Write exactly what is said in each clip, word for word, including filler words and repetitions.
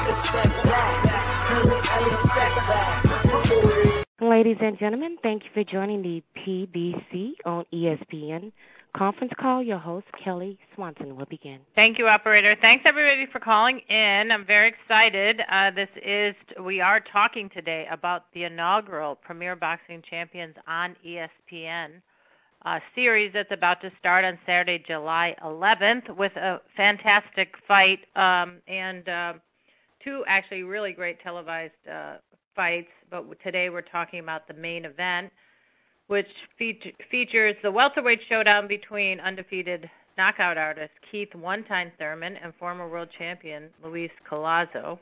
Ladies and gentlemen, thank you for joining the P B C on E S P N conference call. Your host, Kelly Swanson, will begin. Thank you, operator. Thanks, everybody, for calling in. I'm very excited. Uh, this is, we are talking today about the inaugural Premier Boxing Champions on E S P N uh, series that's about to start on Saturday, July eleventh, with a fantastic fight um, and uh, two actually really great televised uh, fights. But today we're talking about the main event, which fe- features the welterweight showdown between undefeated knockout artist Keith one-time Thurman and former world champion Luis Collazo.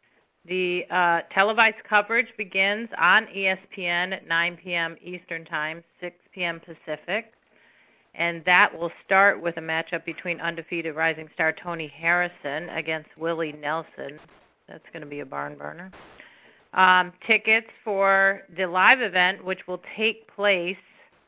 The uh, televised coverage begins on E S P N at nine p.m. Eastern Time, six p.m. Pacific, and that will start with a matchup between undefeated rising star Tony Harrison against Willie Nelson. That's going to be a barn burner. Um, tickets for the live event, which will take place,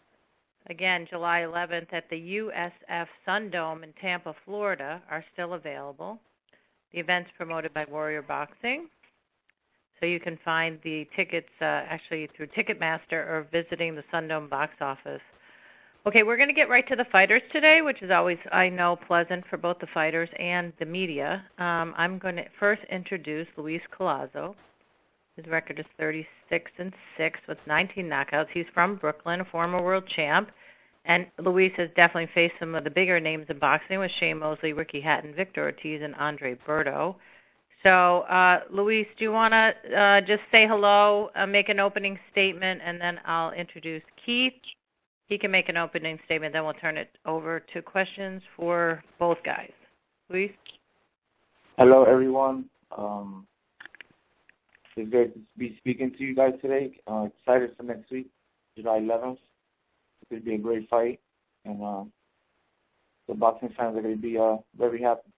again, July eleventh at the U S F Sundome in Tampa, Florida, are still available. The event's promoted by Warrior Boxing. So you can find the tickets uh, actually through Ticketmaster or visiting the Sundome box office. Okay, we're going to get right to the fighters today, which is always, I know, pleasant for both the fighters and the media. Um, I'm going to first introduce Luis Collazo. His record is thirty-six and six with nineteen knockouts. He's from Brooklyn, a former world champ. And Luis has definitely faced some of the bigger names in boxing with Shane Mosley, Ricky Hatton, Victor Ortiz, and Andre Berto. So, uh, Luis, do you want to uh, just say hello, uh, make an opening statement, and then I'll introduce Keith. He can make an opening statement, then we'll turn it over to questions for both guys. Luis? Hello, everyone. Um, it's great to be speaking to you guys today. Uh, excited for next week, July eleventh. It's going to be a great fight, and uh, the boxing fans are going to be uh, very happy.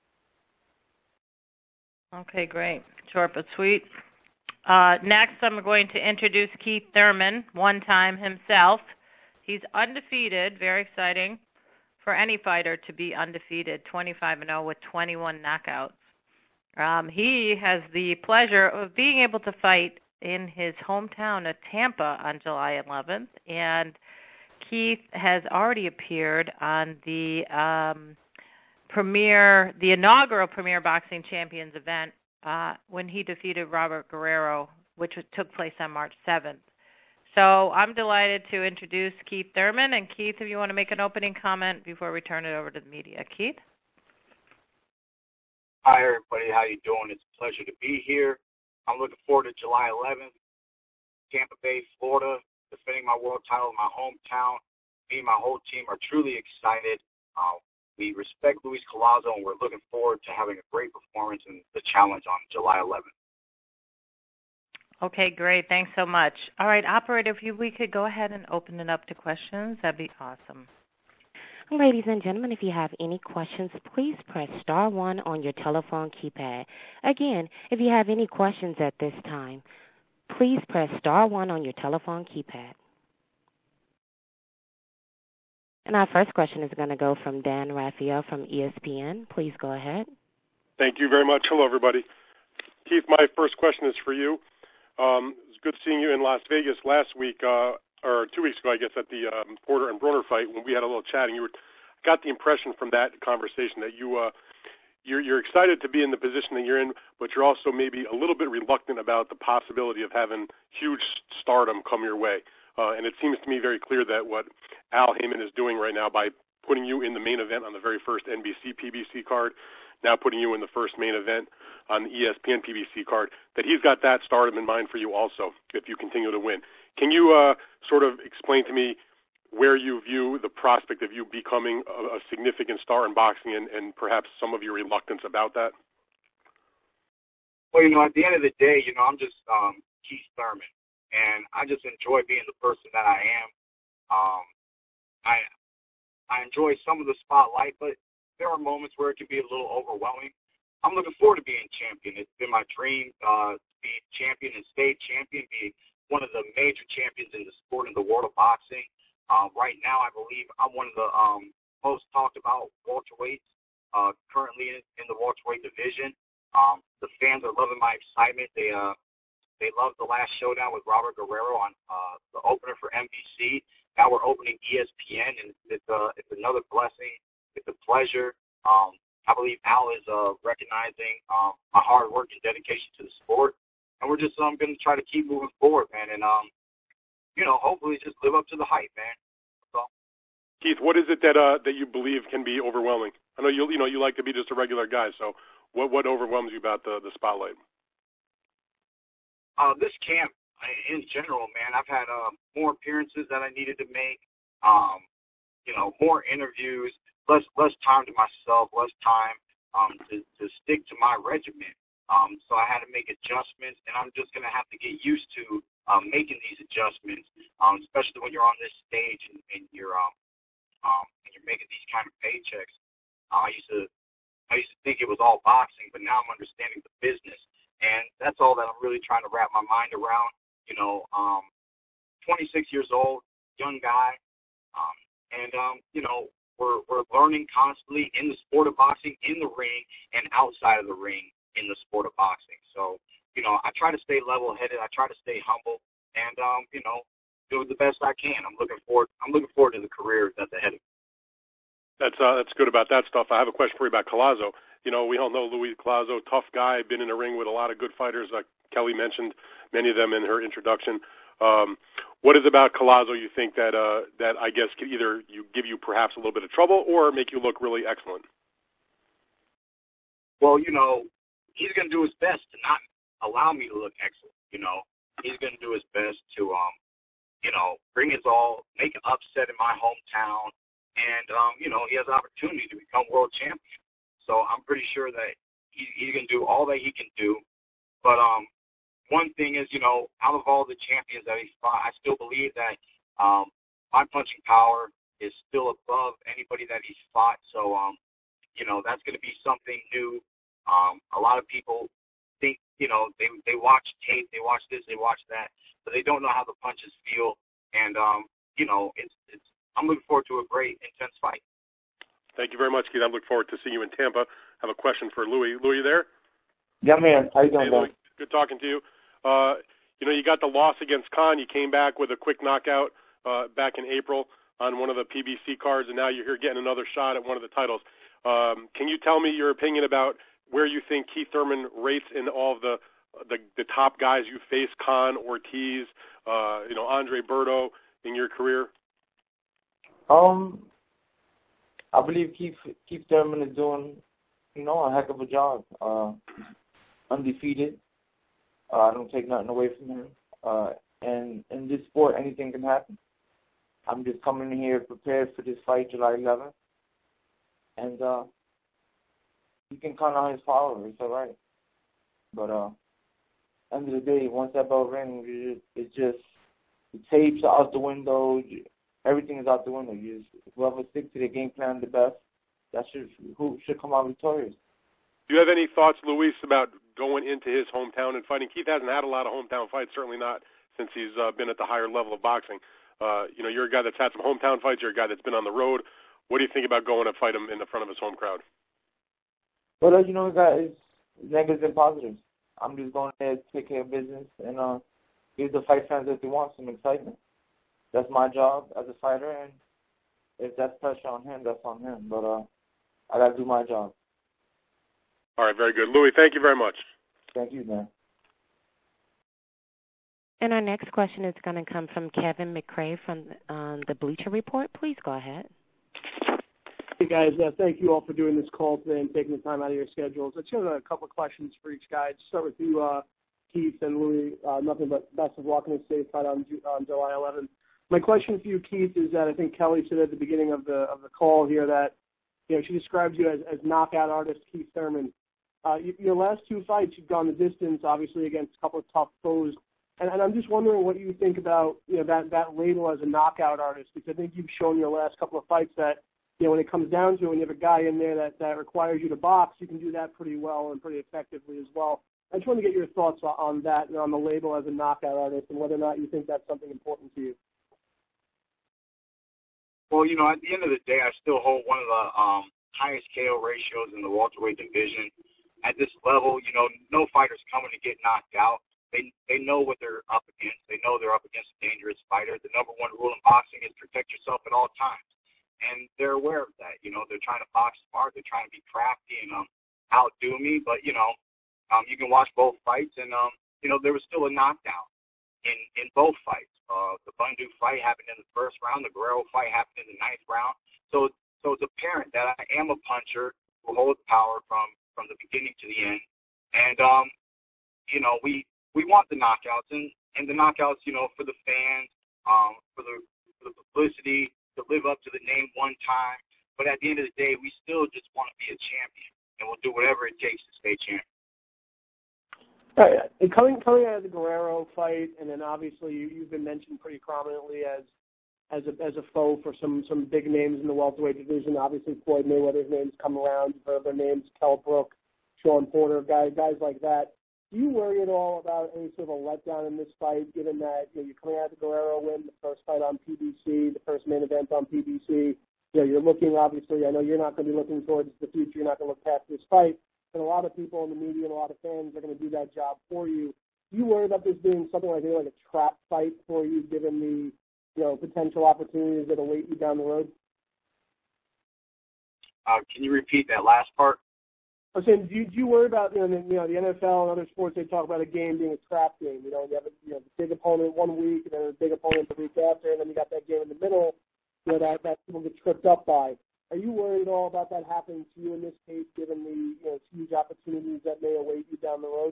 Okay, great. Short but sweet. Uh, next, I'm going to introduce Keith Thurman, one-time himself. He's undefeated, very exciting for any fighter to be undefeated, twenty-five and oh with twenty-one knockouts. Um, he has the pleasure of being able to fight in his hometown of Tampa on July eleventh, and Keith has already appeared on the um, premier, the inaugural Premier Boxing Champions event uh, when he defeated Robert Guerrero, which took place on March seventh. So I'm delighted to introduce Keith Thurman. And Keith, if you want to make an opening comment before we turn it over to the media. Keith? Hi, everybody. How you doing? It's a pleasure to be here. I'm looking forward to July eleventh, Tampa Bay, Florida, defending my world title in my hometown. Me and my whole team are truly excited. Uh, we respect Luis Collazo, and we're looking forward to having a great performance in the challenge on July eleventh. Okay, great. Thanks so much. All right, operator, if you, we could go ahead and open it up to questions, that'd be awesome. Ladies and gentlemen, if you have any questions, please press star one on your telephone keypad. Again, if you have any questions at this time, please press star one on your telephone keypad. And our first question is going to go from Dan Raphael from E S P N. Please go ahead. Thank you very much. Hello, everybody. Keith, my first question is for you. Um, it was good seeing you in Las Vegas last week, uh, or two weeks ago, I guess, at the um, Porter and Broner fight when we had a little chat, and you were, got the impression from that conversation that you, uh, you're, you're excited to be in the position that you're in, but you're also maybe a little bit reluctant about the possibility of having huge stardom come your way. Uh, and it seems to me very clear that what Al Heyman is doing right now by putting you in the main event on the very first N B C P B C card, now putting you in the first main event on the E S P N P B C card, that he's got that stardom in mind for you also if you continue to win. Can you uh, sort of explain to me where you view the prospect of you becoming a, a significant star in boxing and, and perhaps some of your reluctance about that? Well, you know, at the end of the day, you know, I'm just um, Keith Thurman, and I just enjoy being the person that I am. Um, I I enjoy some of the spotlight, but there are moments where it can be a little overwhelming. I'm looking forward to being champion. It's been my dream uh, to be champion and stay champion, be one of the major champions in the sport in the world of boxing. Uh, right now, I believe I'm one of the um, most talked about welterweights uh, currently in, in the welterweight division. Um, the fans are loving my excitement. They uh, they loved the last showdown with Robert Guerrero on uh, the opener for N B C. Now we're opening E S P N, and it's uh, it's another blessing. It's a pleasure. Um, I believe Al is uh, recognizing um, my hard work and dedication to the sport, and we're just um, going to try to keep moving forward, man, and um, you know, hopefully just live up to the hype, man. So. Keith, what is it that uh, that you believe can be overwhelming? I know you you know you like to be just a regular guy, so what what overwhelms you about the the spotlight? Uh, this camp, in general, man, I've had uh, more appearances that I needed to make. Um, you know, more interviews, less less time to myself, less time um, to to stick to my regimen. Um, so I had to make adjustments, and I'm just gonna have to get used to um, making these adjustments, um, especially when you're on this stage and, and you're um, um, and you're making these kind of paychecks. Uh, I used to I used to think it was all boxing, but now I'm understanding the business. And that's all that I'm really trying to wrap my mind around. You know, um, twenty-six years old, young guy, um, and, um, you know, we're, we're learning constantly in the sport of boxing, in the ring, and outside of the ring in the sport of boxing. So, you know, I try to stay level-headed. I try to stay humble and, um, you know, do the best I can. I'm looking forward I'm looking forward to the career that's ahead of me. That's uh, that's good about that stuff. I have a question for you about Collazo. You know, we all know Luis Collazo, tough guy, been in the ring with a lot of good fighters. Like Kelly mentioned many of them in her introduction. Um, what is about Collazo you think that uh, that I guess could either you give you perhaps a little bit of trouble or make you look really excellent? Well, you know, he's going to do his best to not allow me to look excellent. You know, he's going to do his best to, um, you know, bring his all, make an upset in my hometown, and um, you know, he has an opportunity to become world champion. So I'm pretty sure that he, he's going to do all that he can do. But um, one thing is, you know, out of all the champions that he fought, I still believe that um, my punching power is still above anybody that he's fought. So, um, you know, that's going to be something new. Um, a lot of people think, you know, they they watch tape, they watch this, they watch that, but they don't know how the punches feel. And, um, you know, it's, it's I'm looking forward to a great, intense fight. Thank you very much, Keith. I look forward to seeing you in Tampa. I have a question for Louis. Louis, you there? Yeah, man. How you doing, hey, Louis, good talking to you. Uh, you know, you got the loss against Khan. You came back with a quick knockout uh, back in April on one of the P B C cards, and now you're here getting another shot at one of the titles. Um, can you tell me your opinion about where you think Keith Thurman rates in all of the the, the top guys you faced, Khan, Ortiz, uh, you know, Andre Berto, in your career? Um, I believe Keith Keith Thurman is doing, you know, a heck of a job. Uh, undefeated. Uh, I don't take nothing away from him. Uh, and in this sport, anything can happen. I'm just coming in here prepared for this fight, July eleventh. And uh, you can count on his power. It's all right. But uh, end of the day, once that bell rings, it's just the tapes are out the window. Everything is out the window. You just, whoever sticks to the game plan the best, that should who should come out victorious. Do you have any thoughts, Luis, about going into his hometown and fighting? Keith hasn't had a lot of hometown fights, certainly not since he's uh, been at the higher level of boxing. Uh, you know, you're a guy that's had some hometown fights. You're a guy that's been on the road. What do you think about going to fight him in the front of his home crowd? Well, uh, you know, guys, negatives and positives. I'm just going there to take care of business and uh, give the fight fans that they want some excitement. That's my job as a fighter, and if that's pressure on him, that's on him. But uh, I got to do my job. All right, very good. Louis, thank you very much. Thank you, man. And our next question is going to come from Kevin McCrae from um, the Bleacher Report. Please go ahead. Hey, guys. Uh, thank you all for doing this call today and taking the time out of your schedules. I just have a couple of questions for each guy. Just start with you, uh, Keith, and Louis. Uh, nothing but best of luck in the state fight on, on July eleventh. My question for you, Keith, is that I think Kelly said at the beginning of the of the call here that, you know, she describes you as, as knockout artist Keith Thurman. Uh, you, your last two fights, you've gone the distance, obviously, against a couple of tough foes. And, and I'm just wondering what you think about, you know, that, that label as a knockout artist, because I think you've shown your last couple of fights that, you know, when it comes down to it, when you have a guy in there that, that requires you to box, you can do that pretty well and pretty effectively as well. I just want to get your thoughts on that and on the label as a knockout artist and whether or not you think that's something important to you. Well, you know, at the end of the day, I still hold one of the um, highest K O ratios in the welterweight division. at this level, you know, no fighter's coming to get knocked out. They they know what they're up against. They know they're up against a dangerous fighter. The number one rule in boxing is protect yourself at all times. And they're aware of that. You know, they're trying to box smart. They're trying to be crafty and um, outdo me. But, you know, um, you can watch both fights. And, um, you know, there was still a knockdown in, in both fights. Uh, the Bundu fight happened in the first round. The Guerrero fight happened in the ninth round. So, so it's apparent that I am a puncher who holds power from, from the beginning to the end. And, um, you know, we, we want the knockouts. And, and the knockouts, you know, for the fans, um, for the, for the publicity, to live up to the name one time. But at the end of the day, we still just want to be a champion. And we'll do whatever it takes to stay champion. All right. And coming coming out of the Guerrero fight, and then obviously you, you've been mentioned pretty prominently as as a as a foe for some some big names in the welterweight division. Obviously, Floyd Mayweather's names come around. You've heard their names: Kell Brook, Sean Porter, guys guys like that. Do you worry at all about any sort of a letdown in this fight, given that you know, you're coming out of the Guerrero win, the first fight on P B C, the first main event on P B C? You know, you're looking, obviously, I know you're not going to be looking towards the future. You're not going to look past this fight. But a lot of people in the media and a lot of fans are going to do that job for you. Do you worry about this being something like, like a trap fight for you, given the you know potential opportunities that await you down the road? Uh, can you repeat that last part? I was saying, do you, do you worry about, you know, the, you know, the N F L and other sports, they talk about a game being a trap game. You know, you have a you know, big opponent one week and then a big opponent the week after, and then you got that game in the middle, you know, that, that people get tripped up by. Are you worried at all about that happening to you in this case, given the you know, huge opportunities that may await you down the road?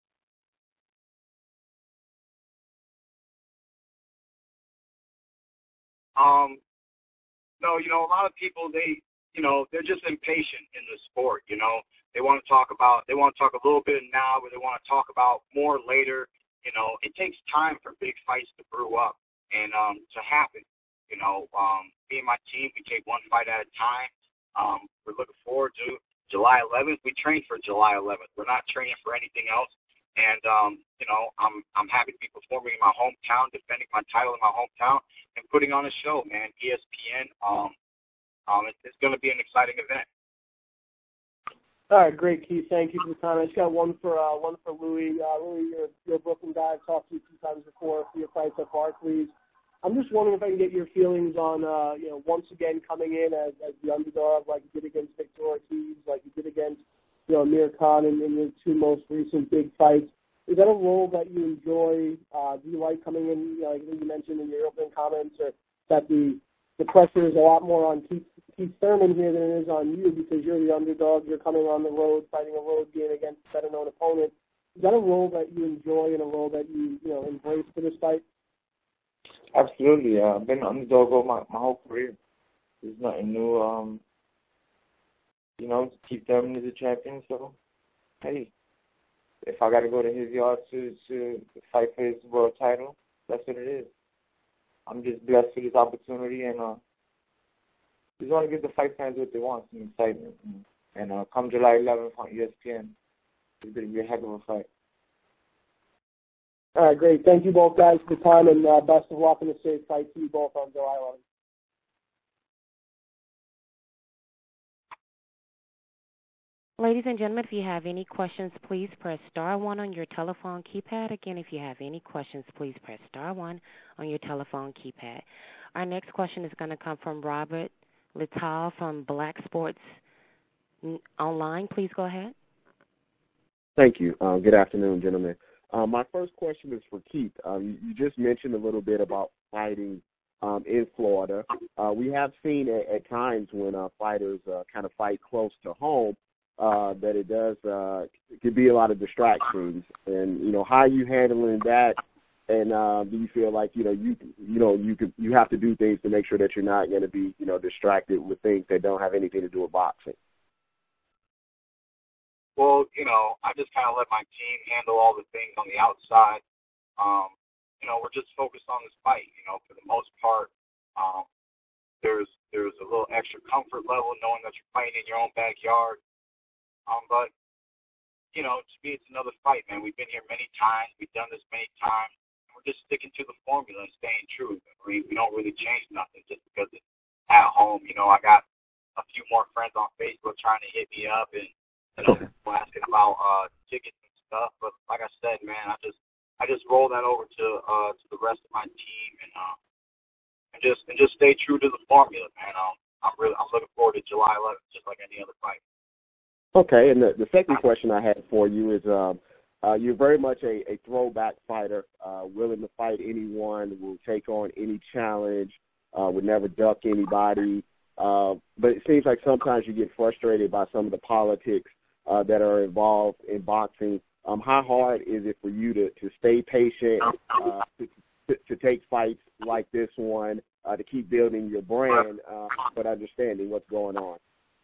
Um, no, you know, a lot of people, they, you know, they're just impatient in the sport, you know. They want to talk about, they want to talk a little bit now, but they want to talk about more later. You know, it takes time for big fights to brew up and um, to happen. You know, um, me and my team, we take one fight at a time. Um, we're looking forward to July eleventh. We train for July eleventh. We're not training for anything else. And, um, you know, I'm I'm happy to be performing in my hometown, defending my title in my hometown, and putting on a show, man. E S P N, um, um, it, it's going to be an exciting event. All right, great, Keith. Thank you for the time. I just got one for uh, one for Louis. Uh, Louis, you're, you're a Brooklyn guy. I've talked to you two times before for your fights at Barclays. I'm just wondering if I can get your feelings on, uh, you know, once again coming in as, as the underdog, like you did against Victor Ortiz, like you did against, you know, Amir Khan in, in your two most recent big fights. Is that a role that you enjoy? Uh, do you like coming in, you know, like you mentioned in your opening comments, or that the the pressure is a lot more on Keith, Keith Thurman here than it is on you because you're the underdog, you're coming on the road, fighting a road game against a better-known opponent? Is that a role that you enjoy and a role that you, you know, embrace for this fight? Absolutely. Uh, I've been an underdog all my, my whole career. There's nothing new. Um, you know, Keith Thurman is a champion, so, hey, if I got to go to his yard to, to fight for his world title, that's what it is. I'm just blessed for this opportunity, and uh, just want to give the fight fans what they want, some excitement. And, and uh, come July eleventh on E S P N, it's going to be a heck of a fight. All right, great. Thank you both guys for the time, and uh, best of luck in the safe fight to you both on July eleventh. Ladies and gentlemen, if you have any questions, please press star one on your telephone keypad. Again, if you have any questions, please press star one on your telephone keypad. Our next question is going to come from Robert Littal from Black Sports Online. Please go ahead. Thank you. Uh, good afternoon, gentlemen. Uh, my first question is for Keith. Uh, you, you just mentioned a little bit about fighting um, in Florida. Uh, we have seen at, at times when uh, fighters uh, kind of fight close to home, Uh, that it does uh, it could be a lot of distractions, and you know how are you handling that, and uh, do you feel like you know you you know you could you have to do things to make sure that you're not going to be you know distracted with things that don't have anything to do with boxing? Well, you know, I just kind of let my team handle all the things on the outside. Um, you know, we're just focused on this fight. You know, for the most part, um, there's there's a little extra comfort level knowing that you're fighting in your own backyard. Um, but, you know, to me, it's another fight, man. We've been here many times. We've done this many times. And we're just sticking to the formula and staying true. I mean, we don't really change nothing just because it's at home. You know, I got a few more friends on Facebook trying to hit me up and, you know, people asking about uh, tickets and stuff. But like I said, man, I just I just roll that over to uh, to the rest of my team and uh, and just and just stay true to the formula, man. Um, I'm really I'm looking forward to July eleventh, just like any other fight. Okay, and the, the second question I had for you is, um, uh, you're very much a, a throwback fighter, uh, willing to fight anyone, will take on any challenge, uh, would never duck anybody. Uh, but it seems like sometimes you get frustrated by some of the politics uh, that are involved in boxing. Um, how hard is it for you to, to stay patient, uh, to, to, to take fights like this one, uh, to keep building your brand, uh, but understanding what's going on?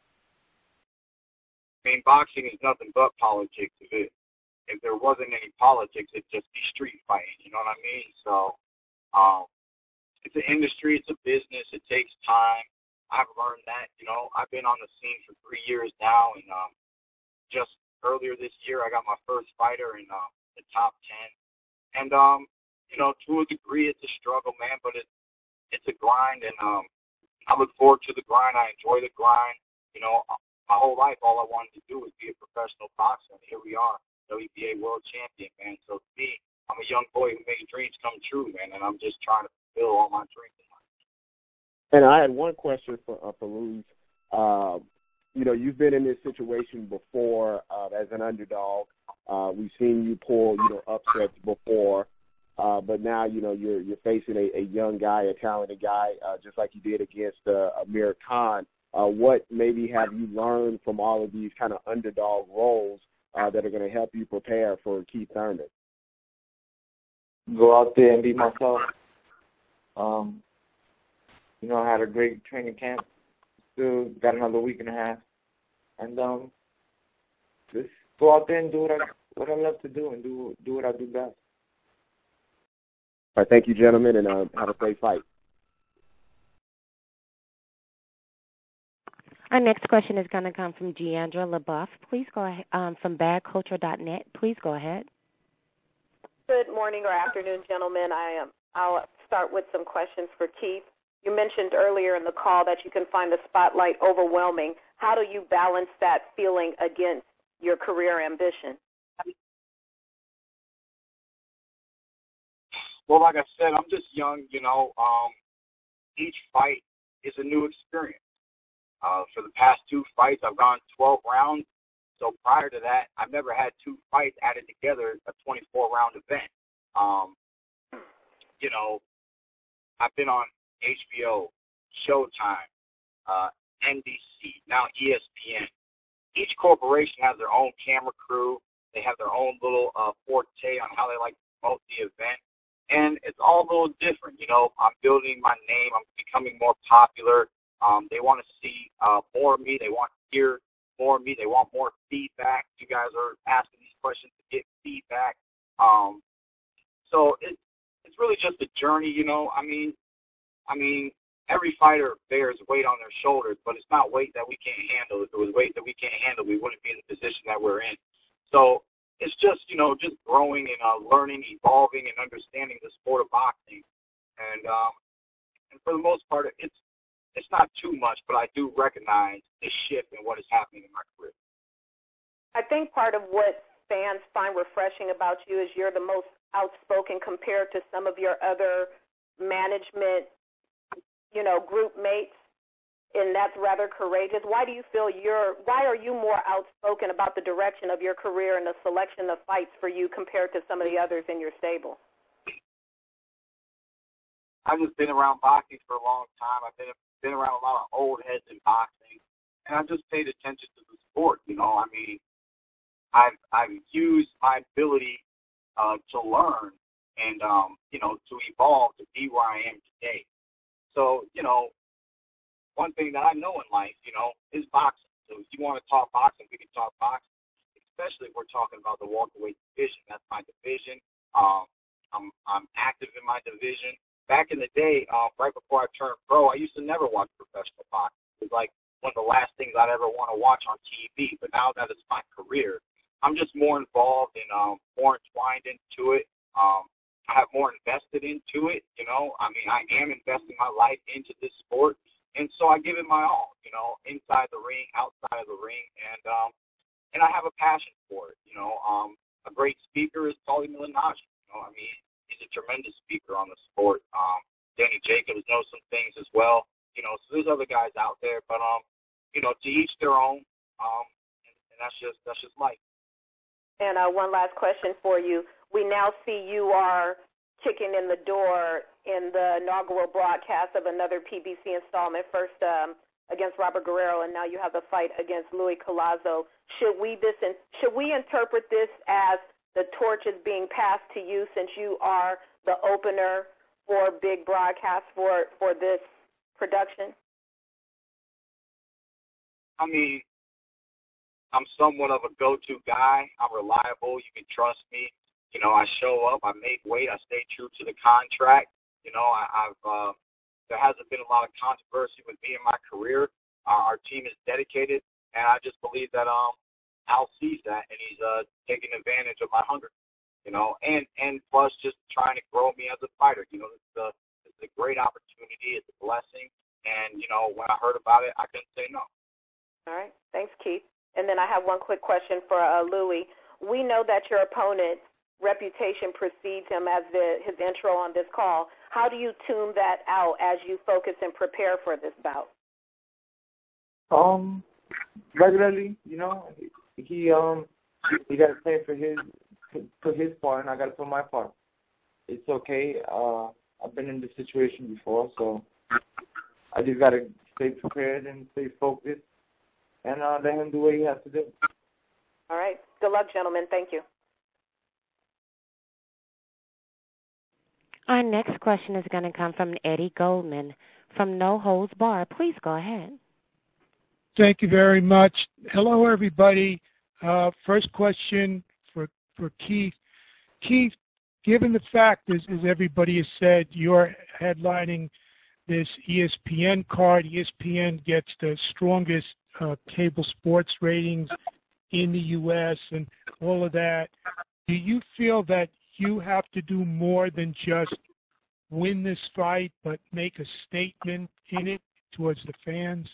I mean, boxing is nothing but politics. If it, if there wasn't any politics, it'd just be street fighting. You know what I mean? So, um, it's an industry. It's a business. It takes time. I've learned that. You know, I've been on the scene for three years now, and um, just earlier this year, I got my first fighter in uh, the top ten. And um, you know, to a degree, it's a struggle, man, but it's it's a grind, and um, I look forward to the grind. I enjoy the grind. You know, my whole life, all I wanted to do was be a professional boxer, and here we are, W B A world champion, man. So to me, I'm a young boy who made dreams come true, man, and I'm just trying to fulfill all my dreams in life. And I had one question for uh, for Luis. Uh, you know, you've been in this situation before uh, as an underdog. Uh, we've seen you pull, you know, upsets before, uh, but now, you know, you're you're facing a, a young guy, a talented guy, uh, just like you did against uh, Amir Khan. Uh, what maybe have you learned from all of these kind of underdog roles uh, that are going to help you prepare for Keith Thurman? Go out there and be myself. Um, you know, I had a great training camp. Still got another week and a half. And um, just go out there and do what I, what I love to do and do, do what I do best. All right, thank you, gentlemen, and uh, have a great fight. Our next question is going to come from Deandra LaBeouf. Please go ahead, um, from bad culture dot net. Please go ahead. Good morning or afternoon, gentlemen. I am. I'll start with some questions for Keith. You mentioned earlier in the call that you can find the spotlight overwhelming. How do you balance that feeling against your career ambition? Well, like I said, I'm just young, you know. Um, each fight is a new experience. Uh, for the past two fights, I've gone twelve rounds. So prior to that, I've never had two fights added together, a twenty-four round event. Um, you know, I've been on H B O, Showtime, uh, N B C, now E S P N. Each corporation has their own camera crew. They have their own little uh, forte on how they like to promote the event. And it's all a little different. You know, I'm building my name. I'm becoming more popular. Um, they want to see uh, more of me. They want to hear more of me. They want more feedback. You guys are asking these questions to get feedback. Um, so it, it's really just a journey, you know. I mean, I mean, every fighter bears weight on their shoulders, but it's not weight that we can't handle. If it was weight that we can't handle, we wouldn't be in the position that we're in. So it's just, you know, just growing and uh, learning, evolving, and understanding the sport of boxing. And um, and for the most part, it's It's not too much, but I do recognize the shift in what is happening in my career. I think part of what fans find refreshing about you is you're the most outspoken compared to some of your other management, you know, group mates, and that's rather courageous. Why do you feel you're, why are you more outspoken about the direction of your career and the selection of fights for you compared to some of the others in your stable? I've just been around boxing for a long time. I've been been around a lot of old heads in boxing, and I've just paid attention to the sport. You know, I mean, I've I've used my ability uh, to learn and um, you know, to evolve to be where I am today. So, you know, one thing that I know in life, you know, is boxing. So if you want to talk boxing, we can talk boxing. Especially if we're talking about the welterweight division. That's my division. Um, I'm I'm active in my division. Back in the day, um, right before I turned pro, I used to never watch professional boxing. It was like one of the last things I'd ever want to watch on T V. But now that it's my career, I'm just more involved and um, more entwined into it. Um, I have more invested into it. You know, I mean, I am investing my life into this sport, and so I give it my all. You know, inside the ring, outside of the ring, and um, and I have a passion for it. You know, um, a great speaker is Paulie Malignaggi. You know, I mean, he's a tremendous speaker on the sport. Um, Danny Jacobs knows some things as well. You know, so there's other guys out there, but um, you know, to each their own. Um, and, and that's just that's just life. And uh, one last question for you. We now see you are kicking in the door in the inaugural broadcast of another P B C installment, first um, against Robert Guerrero, and now you have the fight against Louis Collazo. Should we this in, should we interpret this as the torch is being passed to you since you are the opener for big broadcast for, for this production? I mean, I'm somewhat of a go-to guy. I'm reliable. You can trust me. You know, I show up. I make weight. I stay true to the contract. You know, I, I've uh, there hasn't been a lot of controversy with me in my career. Our, our team is dedicated, and I just believe that um, Al sees that, and he's uh, taking advantage of my hunger. You know, and and plus just trying to grow me as a fighter. You know, it's a, it's a great opportunity. It's a blessing, and you know, when I heard about it, I couldn't say no. All right. Thanks, Keith. And then I have one quick question for uh, Louis. We know that your opponent's reputation precedes him as the, his intro on this call. How do you tune that out as you focus and prepare for this bout? Um, regularly, you know, he um he got to play for his for his part, and I got to play my part. It's okay. Uh, I've been in this situation before, so I just got to stay prepared and stay focused. And uh, let him do what he has to do. All right. Good luck, gentlemen. Thank you. Our next question is going to come from Eddie Goldman from No Holds Bar. Please go ahead. Thank you very much. Hello, everybody. Uh, first question for, for Keith. Keith, given the fact, as, as everybody has said, you're headlining this E S P N card. E S P N gets the strongest uh, cable sports ratings in the U S and all of that. Do you feel that you have to do more than just win this fight, but make a statement in it towards the fans?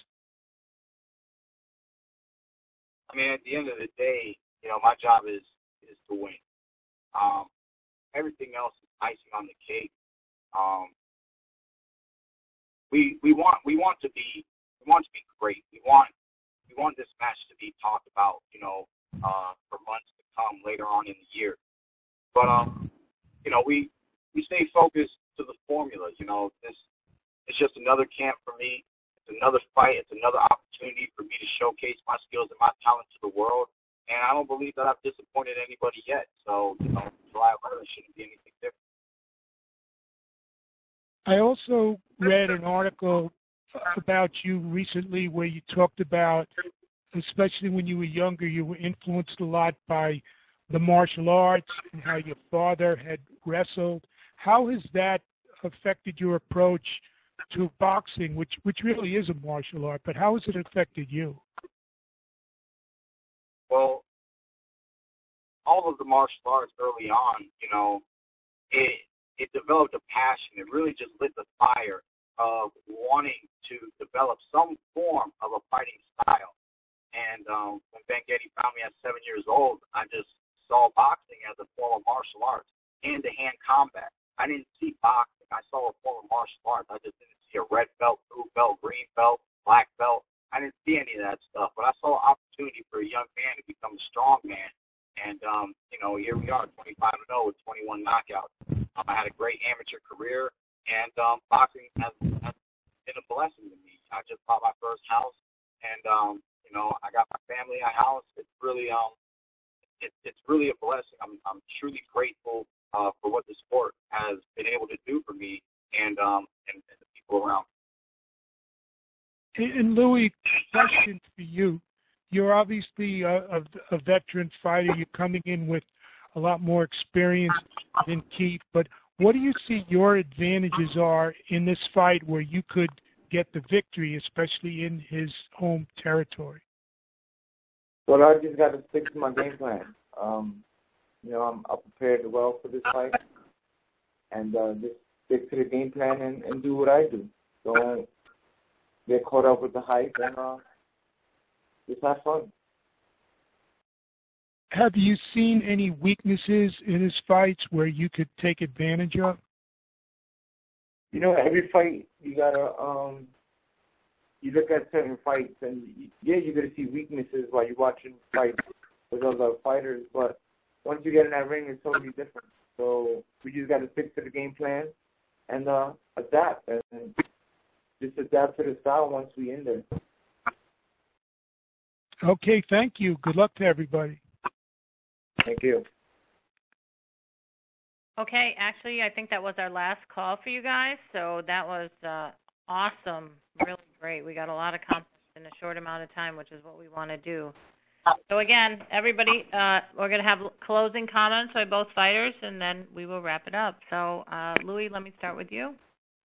I mean, at the end of the day, you know, my job is is to win. Um, everything else is icing on the cake. Um, we we want we want to be we want to be great. We want we want this match to be talked about, you know, uh, for months to come later on in the year. But um, you know, we we stay focused to the formula. You know, this it's just another camp for me. It's another fight. It's another opportunity for me to showcase my skills and my talent to the world. And I don't believe that I've disappointed anybody yet. So, you know, July eleventh shouldn't be anything different. I also read an article about you recently where you talked about, especially when you were younger, you were influenced a lot by the martial arts and how your father had wrestled. How has that affected your approach to boxing, which which really is a martial art, but how has it affected you? Well, all of the martial arts early on, you know, it it developed a passion. It really just lit the fire of wanting to develop some form of a fighting style. And um, when Ben Getty found me at seven years old, I just saw boxing as a form of martial arts, hand-to-hand combat. I didn't see boxing. I saw a form of martial arts. I just didn't see a red belt, blue belt, green belt, black belt. I didn't see any of that stuff. But I saw an opportunity for a young man to become a strong man. And, um, you know, here we are, twenty-five and oh with twenty-one knockouts. Um, I had a great amateur career, and um, boxing has, has been a blessing to me. I just bought my first house, and, um, you know, I got my family a house. It's really, um, it, it's really a blessing. I'm, I'm truly grateful uh, for what the sport has been able to do for me and, um, and, and the people around me. And Louis, question for you. You're obviously a, a, a veteran fighter. You're coming in with a lot more experience than Keith. But what do you see your advantages are in this fight where you could get the victory, especially in his home territory? Well, I just got to stick to my game plan. Um, you know, I'm, I'm prepared well for this fight, and uh, just stick to the game plan and, and do what I do. Don't get caught up with the hype and uh, just have fun. have you seen any weaknesses in his fights where you could take advantage of? You know, every fight you gotta um, you look at certain fights, and you, yeah, you're gonna see weaknesses while you're watching fights with other fighters. But once you get in that ring, it's totally different. So we just gotta stick to the game plan and uh, adapt, and just adapt to the style once we in there. Okay, thank you. Good luck to everybody. Thank you. Okay, actually, I think that was our last call for you guys, so that was uh, awesome, really great. We got a lot accomplished in a short amount of time, which is what we want to do. So again, everybody, uh, we're going to have closing comments by both fighters, and then we will wrap it up. So, uh, Louis, let me start with you.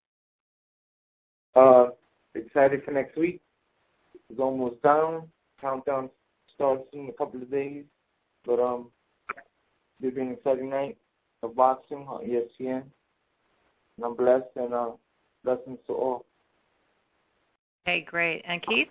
Uh, excited for next week. It's almost down. Countdown starts in a couple of days, but um, it's been an exciting night of boxing on E S P N. And I'm blessed, and uh, blessings to all. Okay, great. And Keith?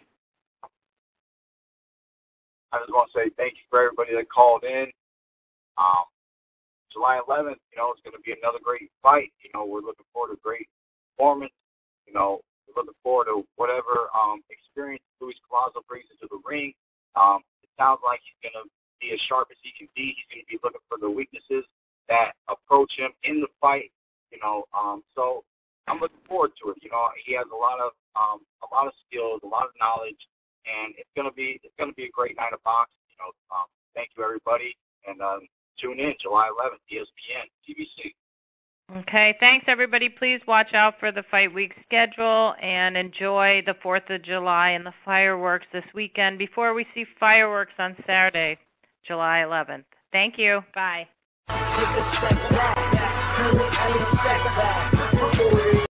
I just want to say thank you for everybody that called in. Um, July eleventh, you know, it's going to be another great fight. You know, we're looking forward to a great performance. You know, we're looking forward to whatever um, experience Luis Collazo brings into the ring. Um, it sounds like he's going to be as sharp as he can be. He's going to be looking for the weaknesses that approach him in the fight. You know, um, so I'm looking forward to it. You know, he has a lot of um, a lot of skills, a lot of knowledge, and it's going to be it's going to be a great night of boxing. You know, um, thank you everybody, and um, tune in July eleventh, E S P N, T V C. Okay, thanks everybody. Please watch out for the fight week schedule and enjoy the fourth of July and the fireworks this weekend before we see fireworks on Saturday, July eleventh. Thank you. Bye. Take a step back, take a step back.